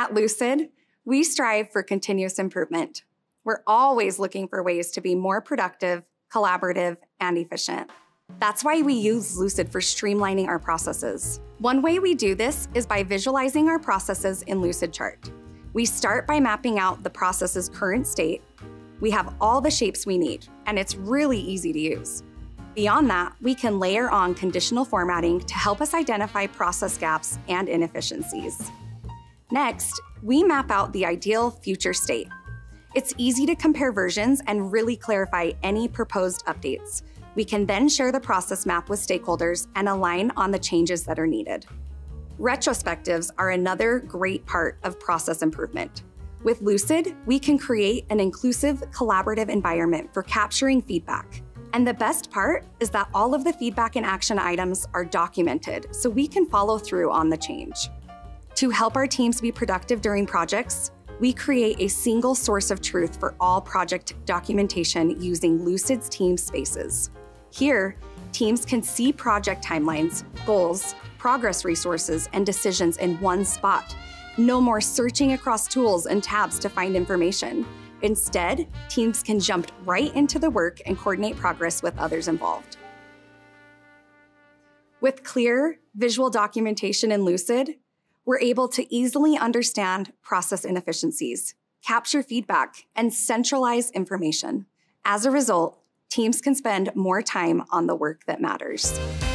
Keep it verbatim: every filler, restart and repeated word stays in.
At Lucid, we strive for continuous improvement. We're always looking for ways to be more productive, collaborative, and efficient. That's why we use Lucid for streamlining our processes. One way we do this is by visualizing our processes in Lucidchart. We start by mapping out the process's current state. We have all the shapes we need, and it's really easy to use. Beyond that, we can layer on conditional formatting to help us identify process gaps and inefficiencies. Next, we map out the ideal future state. It's easy to compare versions and really clarify any proposed updates. We can then share the process map with stakeholders and align on the changes that are needed. Retrospectives are another great part of process improvement. With Lucid, we can create an inclusive, collaborative environment for capturing feedback. And the best part is that all of the feedback and action items are documented, so we can follow through on the change. To help our teams be productive during projects, we create a single source of truth for all project documentation using Lucid's team spaces. Here, teams can see project timelines, goals, progress resources, and decisions in one spot. No more searching across tools and tabs to find information. Instead, teams can jump right into the work and coordinate progress with others involved. With clear visual documentation in Lucid, we're able to easily understand process inefficiencies, capture feedback, and centralize information. As a result, teams can spend more time on the work that matters.